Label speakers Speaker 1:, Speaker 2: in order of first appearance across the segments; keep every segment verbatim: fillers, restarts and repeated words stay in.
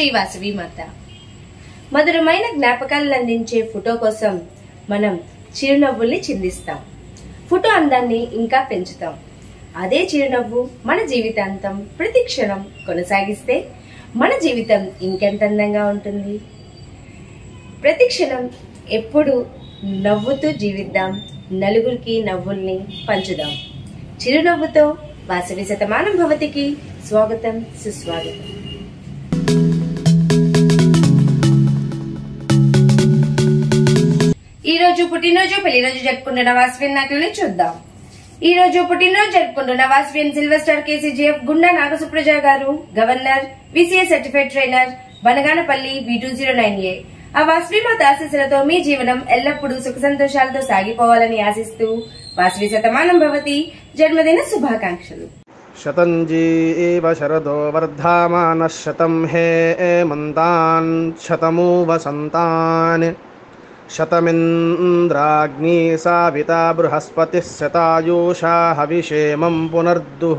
Speaker 1: శ్రీ వాసవి మాత. మధురమైన జ్ఞాపకాలను అందించే ఫోటో కోసం మనం చిరునవ్వుల్ని చిందిస్తాం. ఫోటో అందాన్ని ఇంకా పెంచుతాం. అదే చిరునవ్వు మన జీవితాంతం ప్రతి క్షణం కొనసాగిస్తే మన జీవితం ఇంకెంత అందంగా ఉంటుంది. ప్రతి క్షణం ఎప్పుడు నవ్వుతూ జీవిద్దాం. నలుగురికి నవ్వుల్ని పంచుదాం. చిరునవ్వుతో వాసవి శతమానం భవతికి స్వాగతం, సుస్వాగతం. ఈ రోజు పుట్టినరోజు పెళ్లి రోజు జరుపుకుంటున్న వాసవియన్ నాయకుల్ని చూద్దాం. ఈ రోజు పుట్టినరోజు జరుపుకుంటున్న Vasavian silver star KCGF Gunda Nagasupraja garu, governor, VCA certified trainer, Banaganapalli V two zero nine A. ఆ వాసవి మాత ఆశీస్సులతో మీ జీవనం ఎల్లప్పుడూ సుఖ సంతోషాలతో సాగిపోవాలని ఆశిస్తూ వాసవి శతమానం భవతి జన్మదిన శుభాకాంక్షలు.
Speaker 2: శతంజీవ శరదో వర్ధమానః శతం హేమంతాన్ శతమూ వసంతాన్ శతమింద్రాగ్ని సావితా బృహస్పతిః శతాయూషా హవిషేమం పునర్దుః.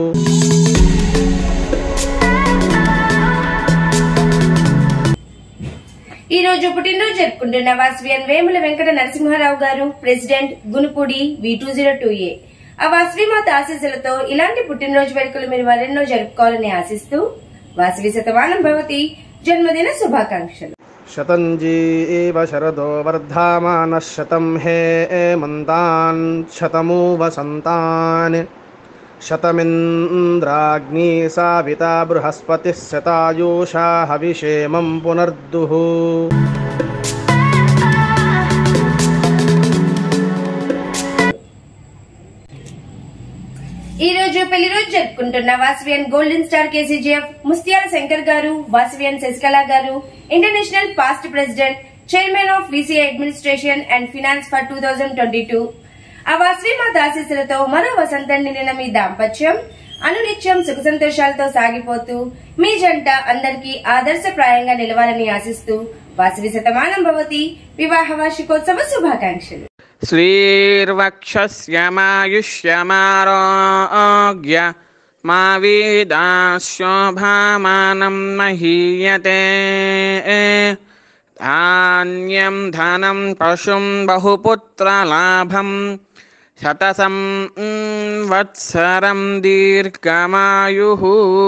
Speaker 1: ఈ రోజు పుట్టినరోజు జరుపుకుంటున్న Vasavian Vemula Venkata Narasimharao garu, president, Gunupudi V two zero two A. ఆ వాసవి మాత ఆశీస్సులతో ఇలాంటి పుట్టినరోజు వేడుకలు మీరు మరెన్నో జరుపుకోవాలని ఆశిస్తూ వాసవి శతమానం భవతి జన్మదిన శుభాకాంక్షలు.
Speaker 2: శతంజీవ శరదో వర్ధమానః శతం హేమంతాన్ శతమూ వసంతాన్ శతమింద్రాగ్ని సావితా బృహస్పతిః శతాయూషా హవిషేమం పునర్దుః.
Speaker 1: ఈ రోజు పెళ్లి రోజు జరుపుకుంటున్న Vasavian golden star KCGF Mustiyala Shankar garu, Vasavian Shashikala garu, international past president, chairman of VCA administration and finance for two thousand twenty two. ఆ వాసవి మాత ఆశీస్సులతో మరో వసంతం నిండిన మీ దాంపత్యం అనునిత్యం సుఖ సంతోషాలతో సాగిపోతూ మీ జంట అందరికీ ఆదర్శప్రాయంగా నిలవాలని ఆశిస్తూ వాసవి శతమానం భవతి వివాహ వార్షికోత్సవ శుభాకాంక్షలు.
Speaker 3: శ్రీర్వక్షస్యమాయుష్యమారోగ్య మా వీదాశోభామానం మహీయతే. ధాన్యం ధనం పశుం బహుపుత్రలాభం శతసం వత్సరం దీర్ఘమాయుః.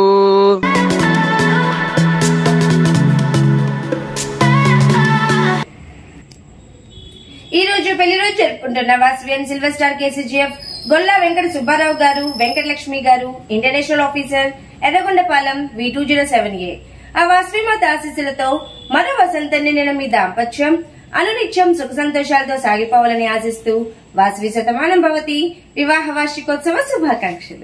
Speaker 1: ఈ రోజు పెళ్లి రోజు జరుపుకుంటున్న Vasavian silver star KCGF Golla Venkata Subbarao garu, Venkatalakshmi garu, international officer, Yerragondapalem V two zero seven A. ఆ వాసవి మాత ఆశీస్సులతో మరో వసంతం నిండిన మీ దాంపత్యం అనునిత్యం సుఖ సంతోషాలతో సాగిపోవాలని ఆశిస్తూ వాసవి శతమానం భవతి వివాహ వార్షికోత్సవ శుభాకాంక్షలు.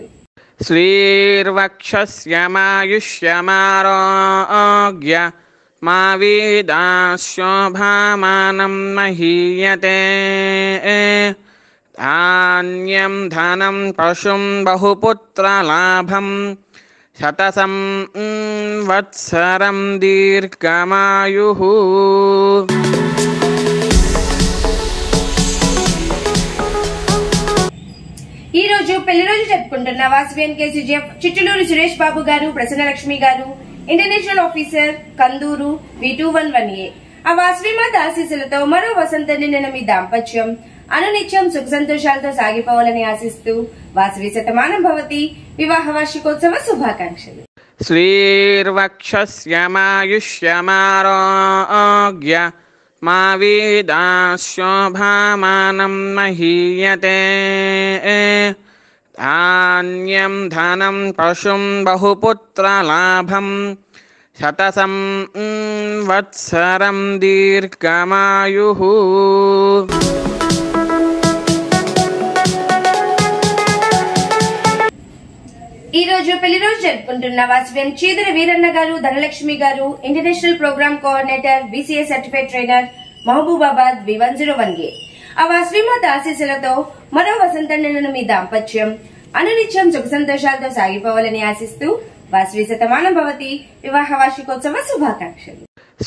Speaker 3: శ్రీర్వక్షస్యమాయుష్యమారోగ్య మా వీదాశోభామానం మహీయతే. ధాన్యం ధనం పశుం బహుపుత్రలాభం శతసం వత్సరం దీర్ఘమాయుః.
Speaker 1: ఈ రోజు పెళ్లి రోజు జరుపుకుంటున్న Vasavian KCGF చిట్టులూరు Suresh Babu garu, Prasannalakshmi garu, international officer, Kanduru V two one one A. ఆ వాసవి మాత ఆశీస్సులతో మరో వసంతం నిండిన మీ దాంపత్యం అనునిత్యం సుఖ సంతోషాలతో సాగిపోవాలని ఆశిస్తూ వాసవి శతమానం భవతి వివాహ వార్షికోత్సవ శుభాకాంక్షలు.
Speaker 3: శ్రీర్వక్షస్యమాయుష్యమారోగ్య మా వీదాశోభామానం మహీయతే. ధాన్యం ధనం పశుం బహుపుత్రలాభం శతసం వత్సరం దీర్ఘమాయుః.
Speaker 1: ఈ రోజు పెళ్లి రోజు జరుపుకుంటున్న Vasavian చీదర Veeranna garu, Dhanalakshmi garu, international programme coordinator, VCA certified trainer, Mahabubabad V one zero one A. ఆ వాసవి మాత ఆశీస్సులతో మరో వసంతం నిండిన మీ దాంపత్యం అనునిత్యం సుఖ సంతోషాలతో సాగిపోవాలని ఆశిస్తూ వాసవి శతమానం భవతి వివాహ వార్షికోత్సవ శుభాకాంక్షలు.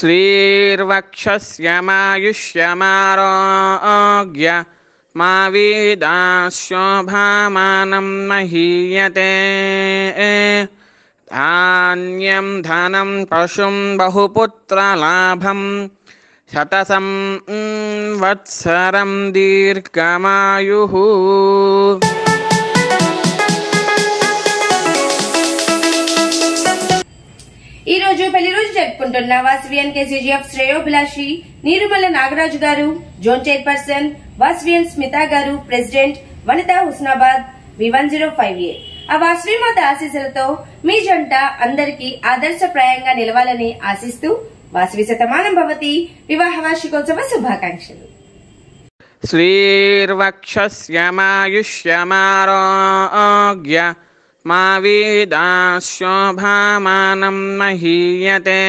Speaker 3: శ్రీర్వక్షస్యమాయుష్యమారోగ్య మా వీదాశోభామానం మహీయతే. ధాన్యం ధనం పశుం బహుపుత్రలాభం శతసం వత్సరం దీర్ఘమాయుః.
Speaker 1: ఈ రోజు పెళ్లి రోజు జరుపుకుంటున్న వాసవియన్ కేసీజీఎఫ్ శ్రేయోభిలాషి నీరుమల్ల నాగరాజు గారు, zone chairperson Vasavian Smitha garu, president Vanitha Husnabad V one zero five A. ఆ వాసవిమాత ఆశీస్సులతో మీ జంట అందరికీ ఆదర్శప్రాయంగా నిలవాలని ఆశిస్తూ వాసవి శతమానం భవతి వివాహ వార్షికోత్సవ శుభాకాంక్షలు.
Speaker 3: శ్రీర్వక్షస్యమాయుష్యమారోగ్య మా వీదాశోభామానం మహీయతే.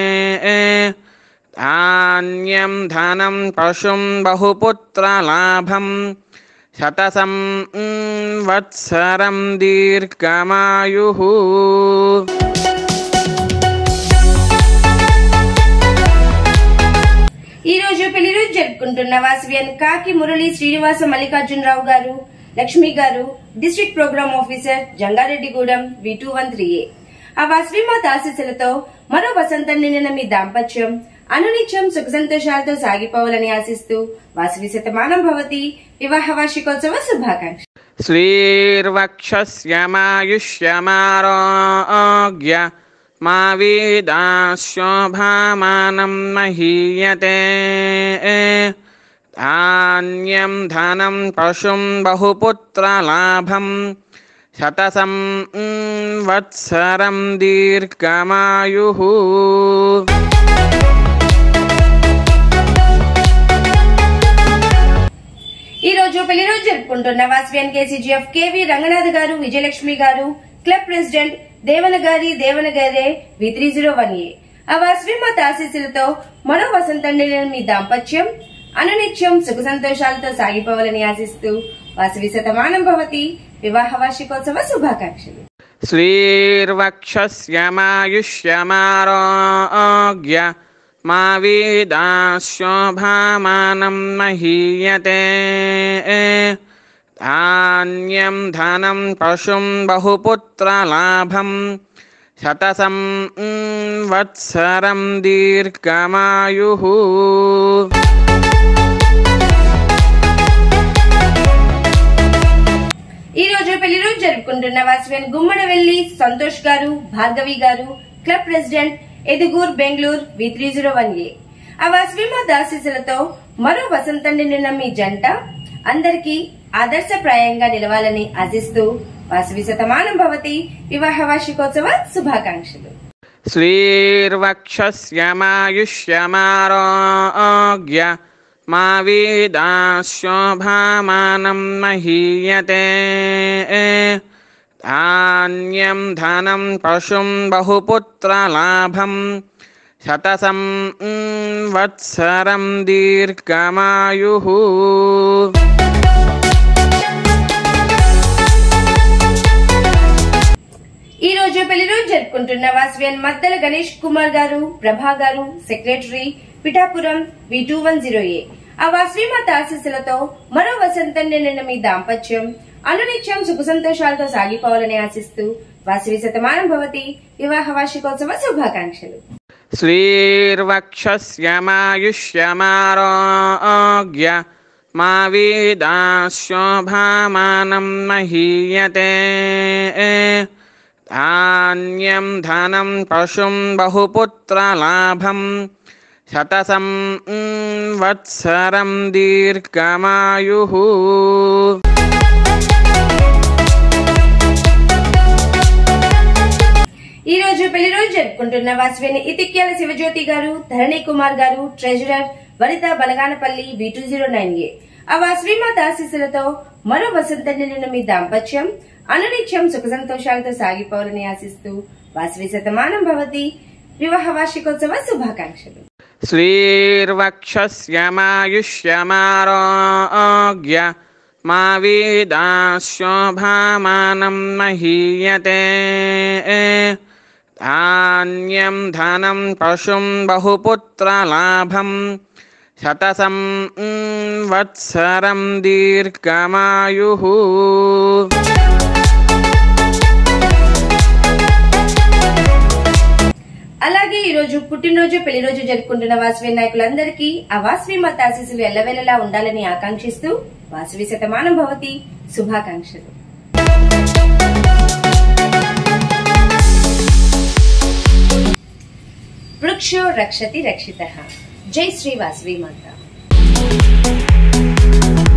Speaker 3: ధాన్యం ధనం పశుం బహుపుత్రలాభం శతసం వత్సరం దీర్ఘమాయుః.
Speaker 1: ఈ రోజు పెళ్లి రోజు జరుపుకుంటున్న వాసవియన్ కాకి Murali Srinivasa Mallikarjunarao garu, Lakshmi garu, district programme officer Jangareddygudem V two one three A. ఆ వాసవిమాత ఆశీస్సులతో మరో వసంతం నిండిన మీ దాంపత్యం అనునిత్యం సుఖ సంతోషాలతో సాగిపోవాలని ఆశిస్తూ వాసవి శతమానం భవతి వివాహ వార్షికోత్సవ శుభాకాంక్షలు.
Speaker 3: శ్రీర్వక్షస్యమాయుష్యమారోగ్య మా వీదాశోభామానం మహీయతే. ధాన్యం ధనం పశుం బహుపుత్రలాభం శతసం వత్సరం దీర్ఘమాయుః.
Speaker 1: ఈ రోజు పెళ్లి రోజు జరుపుకుంటున్న Vasavian KCGF KV Ranganath garu, Vijayalakshmi garu, club president Davanagere Davanagere V three zero one A. ఆ వాసవిమాత ఆశీస్సులతో మరో వసంతం నిండిన మీ దాంపత్యం అనునిత్యం సుఖ సంతోషాలతో సాగిపోవాలని ఆశిస్తూ వాసవి శతమానం భవతి వివాహ వార్షికోత్సవ శుభాకాంక్షలు.
Speaker 3: శ్రీర్వక్షస్యమాయుష్యమారోగ్య మా వీదాశోభామానం మహీయతే. ధాన్యం ధనం పశుం బహుపుత్రలాభం శతసం వత్సరం దీర్ఘమాయుః.
Speaker 1: ఈ రోజు పెళ్లి రోజు జరుపుకుంటున్న Vasavian Gummadavelli Santosh garu, Bhargavi garu, club president Yedugur Bengaluru V three zero one A. ఆ వాసవిమాత ఆశీస్సులతో మరో వసంతం నిండిన మీ జంట అందరికీ ఆదర్శప్రాయంగా నిలవాలని ఆశిస్తూ వాసవి శతమానం భవతి వివాహ వార్షికోత్సవ శుభాకాంక్షలు.
Speaker 3: శ్రీర్వక్షస్యమాయుష్యమారోగ్య మా వీదాశోభామానం మహీయతే. ధాన్యం ధనం పశుం బహుపుత్రలాభం శతసం వత్సరం దీర్ఘమాయుః.
Speaker 1: ఈ రోజు పెళ్లి రోజు జరుపుకుంటున్న Vasavian Maddala Ganesh Kumar garu, Prabha garu, secretary Pithapuram V two one zero A. ఆ వాసవిమాత ఆశీస్సులతో మరో వసంతం నిండిన మీ దాంపత్యం అనునిత్యం సుఖ సంతోషాలతో సాగిపోవాలని ఆశిస్తూ వాసవి శతమానం భవతి వివాహ వార్షికోత్సవ శుభాకాంక్షలు.
Speaker 3: శ్రీర్వక్షస్యమాయుష్యమారోగ్య మా వీదాశోభామానం మహీయతే. ధాన్యం ధనం పశుం బహుపుత్రలాభం శతసం వత్సరం దీర్ఘమాయుః.
Speaker 1: ఈ రోజు పెళ్లి రోజు జరుపుకుంటున్న వాసవియన్ ఇతిక్యాల శివజ్యోతి గారు, Dharani Kumar garu, treasurer Vanitha Banaganapalli V two zero nine A. ఆ వాసవిమాత ఆశీస్సులతో మరో వసంతం నిండిన మీ దాంపత్యం అనునిత్యం సుఖ సంతోషాలతో సాగిపోవాలని ఆశిస్తూ వాసవి శతమానం భవతి వివాహ వార్షికోత్సవ శుభాకాంక్షలు.
Speaker 3: శ్రీర్వక్షస్యమాయుష్యమారోగ్య మా వీదాశోభామానం మహీయతే. ధాన్యం ధనం పశుం బహుపుత్రలాభం శతసం వత్సరం దీర్ఘమాయుః.
Speaker 1: రోజు పుట్టినరోజు పెళ్లి రోజు జరుపుకుంటున్న వాసవి నాయకులందరికీ ఆ వాసవి మాత ఆశీస్సులు ఎల్లవేళలా ఉండాలని ఆకాంక్షిస్తూ వాసవి శతమానం భవతి శుభాకాంక్షలు. వృక్షో రక్షతి రక్షితః. జై శ్రీ వాసవి మాత.